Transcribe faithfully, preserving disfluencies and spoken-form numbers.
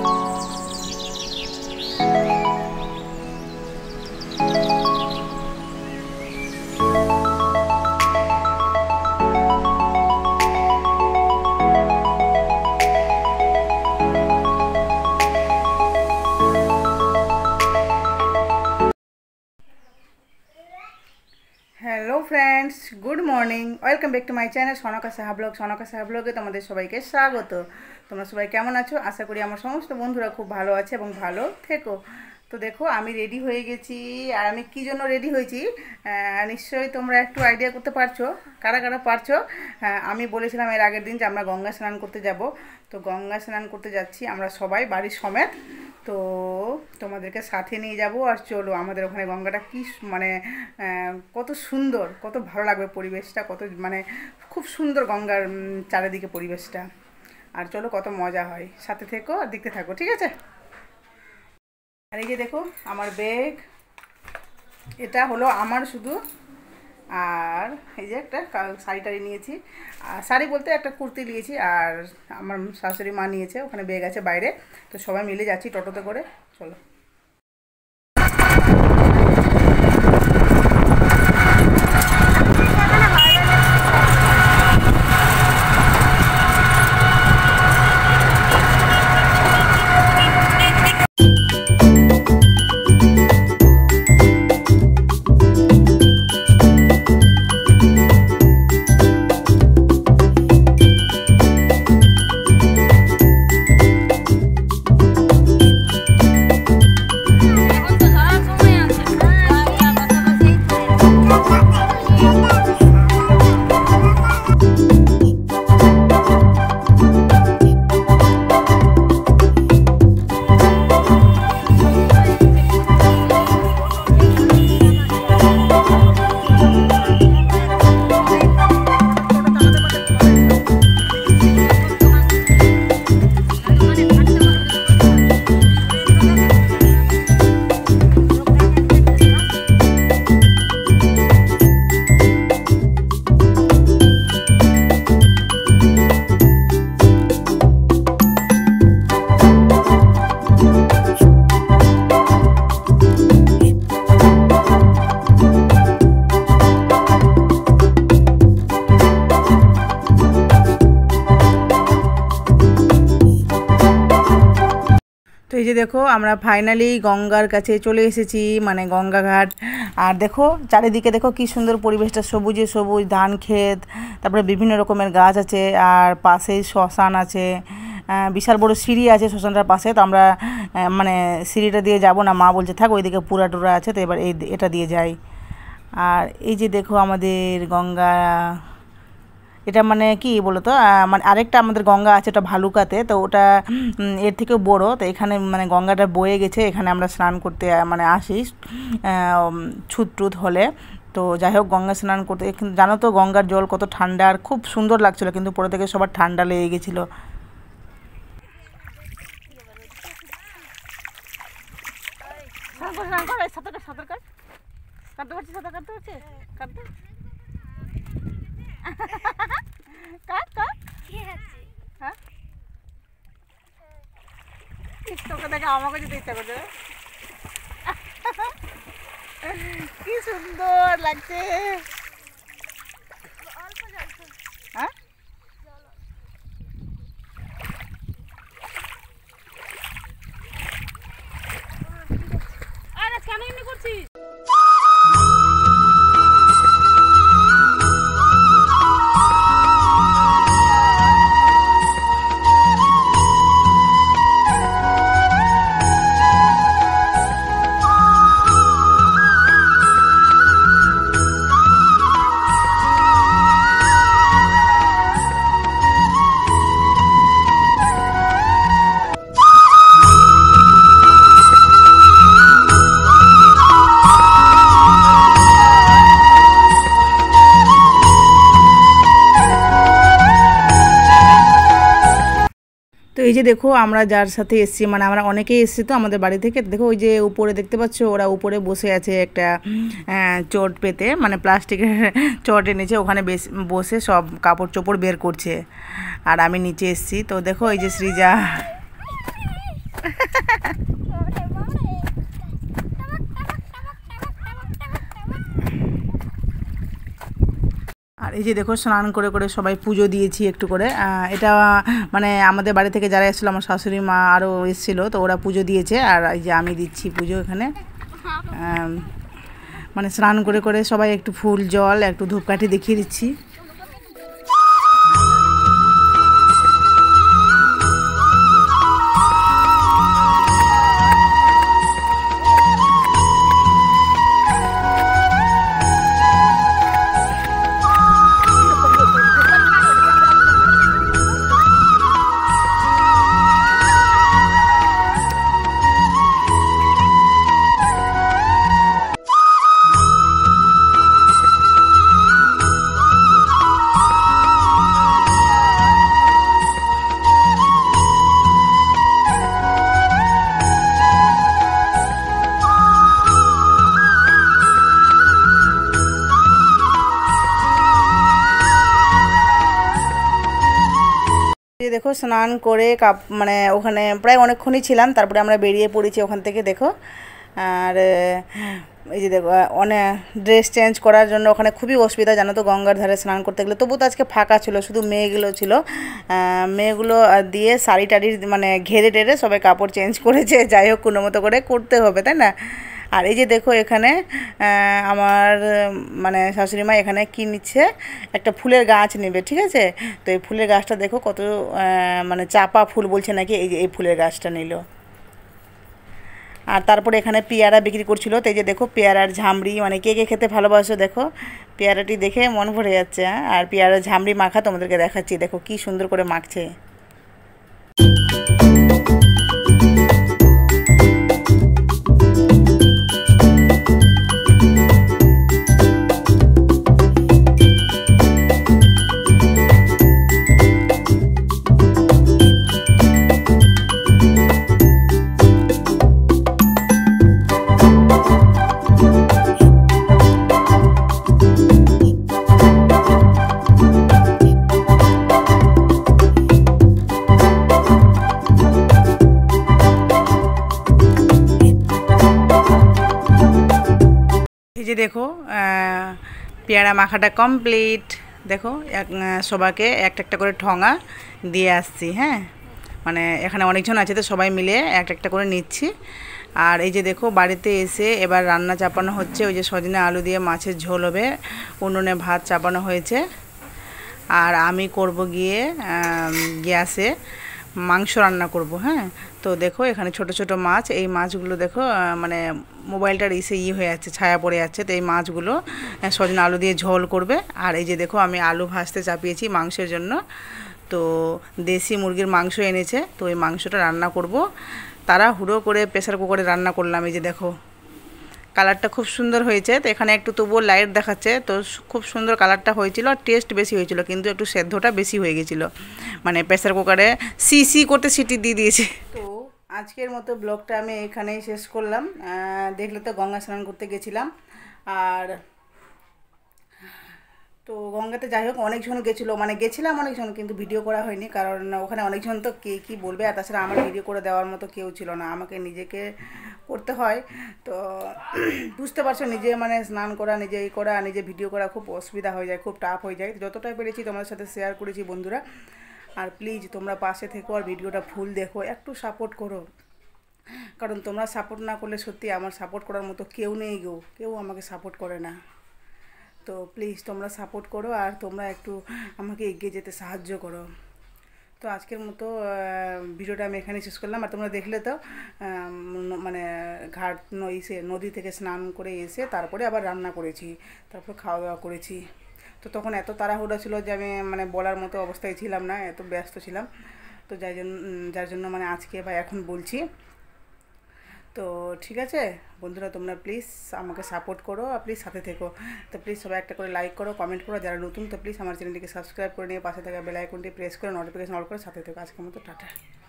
Hello friends good morning welcome back to my channel Sonka Saha blog Sonka Saha ब्लगे तुम्हारे सबाइके स्वागत। তোমরা সবাই কেমন আছো? আশা করি আমার সমস্ত বন্ধুরা খুব ভালো আছে এবং ভালো থেকো। তো দেখো আমি রেডি হয়ে গেছি। আর আমি কী জন্য রেডি হয়েছি নিশ্চয়ই তোমরা একটু আইডিয়া করতে পারছো, কারা কারা পারছো। আমি বলেছিলাম এর আগের দিন যে আমরা গঙ্গা স্নান করতে যাব। তো গঙ্গা স্নান করতে যাচ্ছি আমরা সবাই বাড়ির সমেত। তো তোমাদেরকে সাথে নিয়ে যাব। আর চলো আমাদের ওখানে গঙ্গাটা কি মানে কত সুন্দর, কত ভালো লাগবে পরিবেশটা, কত মানে খুব সুন্দর গঙ্গার চারিদিকে পরিবেশটা। আর চলো কত মজা হয়, সাথে থেকো আর দেখতে থাকো, ঠিক আছে? আর এই যে দেখো আমার ব্যাগ, এটা হলো আমার শুধু। আর এই যে একটা শাড়ি টাড়ি নিয়েছি, আর শাড়ি বলতে একটা কুর্তি নিয়েছি। আর আমার শাশুড়ি মা নিয়েছে, ওখানে ব্যাগ আছে বাইরে। তো সবাই মিলে যাচ্ছি টোটোতে করে, চলো। তো এই যে দেখো আমরা ফাইনালি গঙ্গার কাছে চলে এসেছি, মানে গঙ্গা ঘাট। আর দেখো চারিদিকে দেখো কি সুন্দর পরিবেশটা, সবুজে সবুজ, ধান ক্ষেত, তারপরে বিভিন্ন রকমের গাছ আছে। আর পাশেই শ্মশান আছে, বিশাল বড় সিঁড়ি আছে শ্মশানটার পাশে। তো আমরা মানে সিঁড়িটা দিয়ে যাব না, মা বলছে থাক, ওইদিকে পুরা টুরা আছে, তো এবার এই এটা দিয়ে যাই। আর এই যে দেখো আমাদের গঙ্গা, এটা মানে কি বলো তো, মানে আরেকটা আমাদের গঙ্গা আছে, ওটা ভালুকাতে। তো ওটা এর থেকেও বড়ো। তো এখানে মানে গঙ্গাটা বয়ে গেছে, এখানে আমরা স্নান করতে মানে আসি ছুত টুত হলে। তো যাই হোক গঙ্গা স্নান করতে, জানো তো গঙ্গার জল কত ঠান্ডা আর খুব সুন্দর লাগছিলো, কিন্তু পরে থেকে সবার ঠান্ডা লেগে গেছিলো। কাটতে পারছি, সাঁতার কাটতে পারছি, কাটতে কাট কাট। হ্যাঁ তোকে দেখে আমাকে যেতে ইচ্ছা করছে, কি সুন্দর লাগছে। হ্যাঁ আরে কেন এমনি করছিস? তো এই যে দেখো আমরা যার সাথে এসছি, মানে আমরা অনেকেই এসছি তো আমাদের বাড়ি থেকে। দেখো ওই যে উপরে দেখতে পাচ্ছ, ওরা উপরে বসে আছে একটা চট পেতে, মানে প্লাস্টিকের চট এনেছে, ওখানে বসে সব কাপড় চোপড় বের করছে। আর আমি নিচে এসছি। তো দেখো এই যে সৃজা, আর এই যে দেখো স্নান করে করে সবাই পুজো দিয়েছি একটু করে। এটা মানে আমাদের বাড়ি থেকে যারা এসেছিলো, আমার শাশুড়ি মা আরও এসেছিলো, তো ওরা পুজো দিয়েছে। আর এই যে আমি দিচ্ছি পুজো এখানে। মানে স্নান করে করে সবাই একটু ফুল জল একটু ধূপকাঠি দেখিয়ে দিচ্ছি। দেখো স্নান করে কাপ মানে ওখানে প্রায় অনেকক্ষণই ছিলাম, তারপরে আমরা বেরিয়ে পড়েছি ওখান থেকে। দেখো আর এই যে দেখো অনেক ড্রেস চেঞ্জ করার জন্য ওখানে খুবই অসুবিধা জানো তো, গঙ্গার ধারে স্নান করতে গেলে। তবু তো আজকে ফাঁকা ছিল, শুধু মেয়েগুলো ছিল। মেয়েগুলো দিয়ে শাড়ি টাড়ি মানে ঘেরে টেরে সবাই কাপড় চেঞ্জ করেছে। যাই হোক কোনো মতো করে করতে হবে, তাই না? আর এই যে দেখো এখানে আমার মানে শাশুড়ি মা এখানে কী নিচ্ছে, একটা ফুলের গাছ নেবে, ঠিক আছে? তো এই ফুলের গাছটা দেখো কত মানে চাপা ফুল বলছে নাকি, এই যে এই ফুলের গাছটা নিল। আর তারপরে এখানে পেয়ারা বিক্রি করছিল, তো এই যে দেখো পেয়ারার ঝামড়ি, মানে কে কে খেতে ভালোবাসো দেখো, পেয়ারাটি দেখে মন ভরে যাচ্ছে। হ্যাঁ, আর পেয়ারার ঝামড়ি মাখা তোমাদেরকে দেখাচ্ছি, দেখো কি সুন্দর করে মাখছে। এই যে দেখো পেয়ারা মাখাটা কমপ্লিট। দেখো এক সবাইকে একটা একটা করে ঠোঙা দিয়ে আসছি। হ্যাঁ, মানে এখানে অনেকজন আছে তো সবাই মিলে একটা একটা করে নিচ্ছি। আর এই যে দেখো বাড়িতে এসে এবার রান্না চাপানো হচ্ছে। ওই যে সজনে আলু দিয়ে মাছের ঝোল হবে, উনুনে ভাত চাপানো হয়েছে। আর আমি করব গিয়ে গ্যাসে মাংস রান্না করব। হ্যাঁ, তো দেখো এখানে ছোট ছোট মাছ, এই মাছগুলো দেখো মানে মোবাইলটার ইসে ই হয়ে যাচ্ছে, ছায়া পড়ে যাচ্ছে। তো এই মাছগুলো সজনে আলু দিয়ে ঝোল করবে। আর এই যে দেখো আমি আলু ভাজতে চাপিয়েছি মাংসের জন্য। তো দেশি মুরগির মাংস এনেছে, তো এই মাংসটা রান্না করব। তারা হুড়ো করে প্রেসার কুকারে রান্না করলাম। এই যে দেখো কালারটা খুব সুন্দর হয়েছে। তো এখানে একটু তবুও লাইট দেখাচ্ছে, তো খুব সুন্দর কালারটা হয়েছিল। আর টেস্ট বেশি হয়েছিল, কিন্তু একটু সেদ্ধটা বেশি হয়ে গেছিলো, মানে প্রেসার কুকারে সি সি করতে সিটি দিয়ে দিয়েছে। তো আজকের মতো ব্লগটা আমি এখানেই শেষ করলাম। দেখলে তো গঙ্গা স্নান করতে গেছিলাম। আর তো গঙ্গাতে যাই হোক অনেকজন গেছিলো, মানে গেছিলাম অনেকজন, কিন্তু ভিডিও করা হয়নি, কারণ ওখানে অনেকজন তো কে কী বলবে। আর তাছাড়া আমার ভিডিও করে দেওয়ার মতো কেউ ছিল না, আমাকে নিজেকে করতে হয়। তো বুঝতে পারছো, নিজে মানে স্নান করা, নিজে এই করা, নিজে ভিডিও করা খুব অসুবিধা হয়ে যায়, খুব টাফ হয়ে যায়। যতটা পেরেছি তোমাদের সাথে শেয়ার করেছি বন্ধুরা। আর প্লিজ তোমরা পাশে থেকো, আর ভিডিওটা ফুল দেখো, একটু সাপোর্ট করো, কারণ তোমরা সাপোর্ট না করলে সত্যি আমার সাপোর্ট করার মতো কেউ নেই গো, কেউ আমাকে সাপোর্ট করে না। তো প্লিজ তোমরা সাপোর্ট করো, আর তোমরা একটু আমাকে এগিয়ে যেতে সাহায্য করো। তো আজকের মতো ভিডিওটা আমি এখানে শেষ করলাম। আর তোমরা দেখলে তো মানে ঘাট এসে নদী থেকে স্নান করে এসে তারপরে আবার রান্না করেছি, তারপর খাওয়া দাওয়া করেছি। তো তখন এত তাড়াহুড়া ছিল যে আমি মানে বলার মতো অবস্থায় ছিলাম না, এত ব্যস্ত ছিলাম। তো যাই জন্য যার জন্য মানে আজকে বা এখন বলছি। তো ঠিক আছে বন্ধুরা, তোমরা প্লিজ আমাকে সাপোর্ট করো, আর প্লিজ সাথে থেকো। তো প্লিজ সবাই একটা করে লাইক করো, কমেন্ট করো। যারা নতুন তো প্লিজ আমার চ্যানেলটিকে সাবস্ক্রাইব করে নিয়ে পাশে থাকা বেল আইকনটি প্রেস করে নোটিফিকেশন অল করে সাথে থেকো। আজকের মতো টাটা।